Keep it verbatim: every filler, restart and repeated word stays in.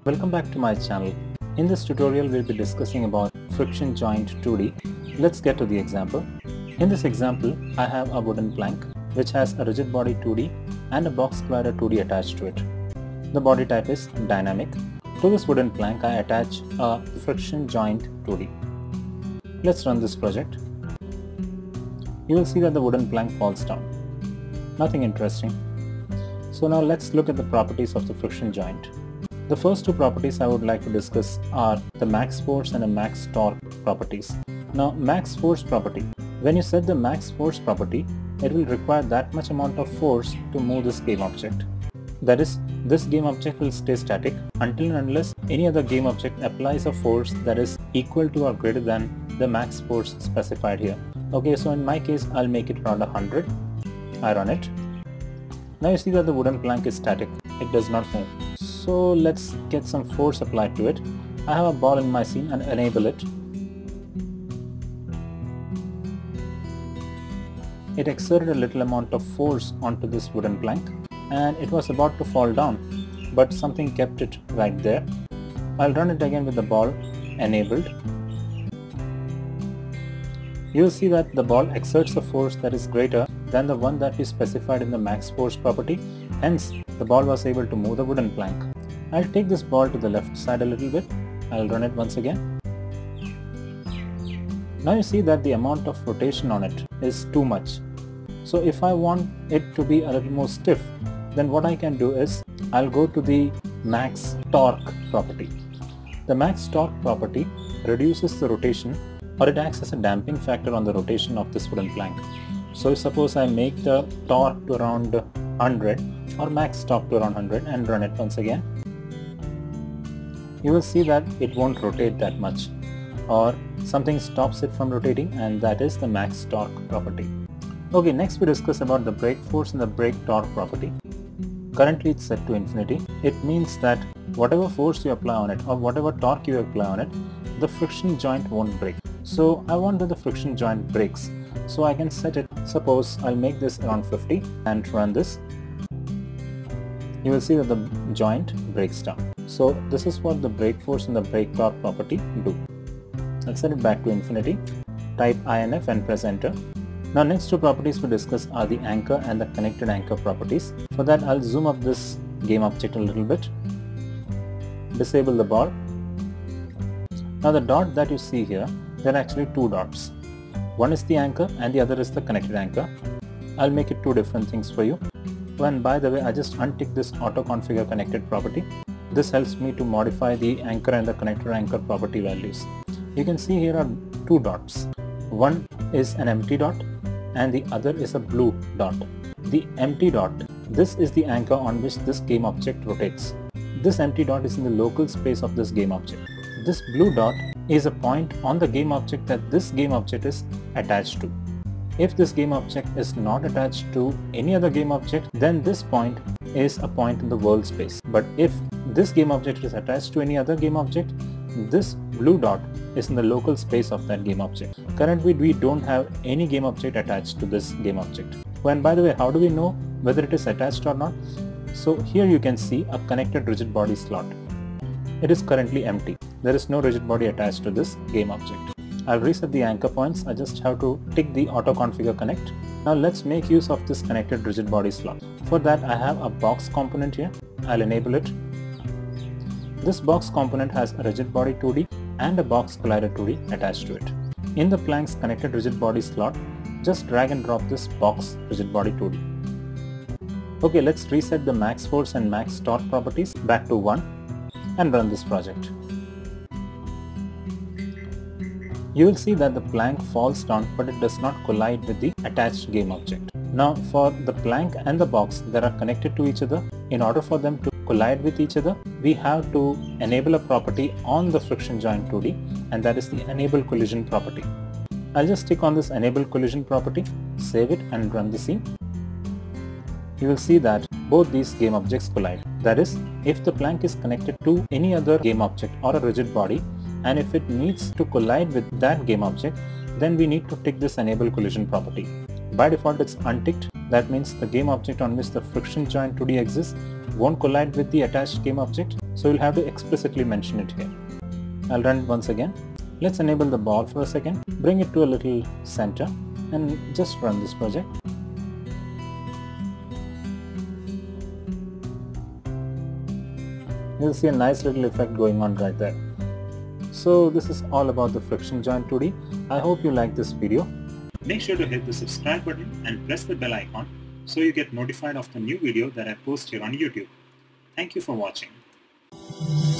Welcome back to my channel. In this tutorial we'll be discussing about friction joint two D. Let's get to the example. In this example I have a wooden plank which has a rigid body two D and a box collider two D attached to it. The body type is dynamic. To this wooden plank I attach a friction joint two D. Let's run this project. You will see that the wooden plank falls down. Nothing interesting. So now let's look at the properties of the friction joint. The first two properties I would like to discuss are the max force and the max torque properties. Now max force property. When you set the max force property, it will require that much amount of force to move this game object. That is, this game object will stay static until and unless any other game object applies a force that is equal to or greater than the max force specified here. Okay, so in my case I'll make it around one hundred. I run it. Now you see that the wooden plank is static. It does not move. So let's get some force applied to it. I have a ball in my scene and enable it. It exerted a little amount of force onto this wooden plank and it was about to fall down, but something kept it right there. I'll run it again with the ball enabled. You will see that the ball exerts a force that is greater than the one that we specified in the max force property. Hence, the ball was able to move the wooden plank. I'll take this ball to the left side a little bit. I'll run it once again. Now you see that the amount of rotation on it is too much. So if I want it to be a little more stiff, then what I can do is I'll go to the max torque property. The max torque property reduces the rotation, or it acts as a damping factor on the rotation of this wooden plank. So suppose I make the torque to around one hundred or max torque to around one hundred and run it once again. You will see that it won't rotate that much, or something stops it from rotating, and that is the max torque property. Okay, next we discuss about the brake force and the brake torque property. Currently it's set to infinity. It means that whatever force you apply on it or whatever torque you apply on it, the friction joint won't break. So I want that the friction joint breaks. So I can set it, suppose I'll make this around fifty and run this. You will see that the joint breaks down. So this is what the brake force and the brake torque property do. I'll set it back to infinity, type I N F and press enter. Now next two properties we discuss are the anchor and the connected anchor properties. For that I'll zoom up this game object a little bit, disable the ball. Now the dot that you see here, there are actually two dots. One is the anchor and the other is the connected anchor. I'll make it two different things for you. And by the way, I just untick this auto configure connected property. This helps me to modify the anchor and the connector anchor property values. You can see here are two dots. One is an empty dot and the other is a blue dot. The empty dot, this is the anchor on which this game object rotates. This empty dot is in the local space of this game object. This blue dot is a point on the game object that this game object is attached to. If this game object is not attached to any other game object, then this point is a point in the world space. But if this game object is attached to any other game object, this blue dot is in the local space of that game object. Currently we don't have any game object attached to this game object. And by the way, how do we know whether it is attached or not? So here you can see a connected rigid body slot. It is currently empty. There is no rigid body attached to this game object. I'll reset the anchor points. I just have to tick the auto configure connect. Now let's make use of this connected rigid body slot. For that I have a box component here. I'll enable it. This box component has a rigid body two D and a box collider two D attached to it. In the plank's connected rigid body slot, just drag and drop this box rigid body two D. Okay, let's reset the max force and max torque properties back to one and run this project. You will see that the plank falls down, but it does not collide with the attached game object. Now for the plank and the box that are connected to each other, in order for them to collide with each other, we have to enable a property on the friction joint two D, and that is the enable collision property. I'll just click on this enable collision property, save it and run the scene. You will see that both these game objects collide. That is, if the plank is connected to any other game object or a rigid body, and if it needs to collide with that game object, then we need to tick this enable collision property. By default it's unticked. That means the game object on which the friction joint two D exists won't collide with the attached game object. so you'll have to explicitly mention it here. I'll run it once again. Let's enable the ball for a second, bring it to a little center, and just run this project. You'll see a nice little effect going on right there. So this is all about the friction joint two D. I hope you like this video. Make sure to hit the subscribe button and press the bell icon so you get notified of the new video that I post here on YouTube. Thank you for watching.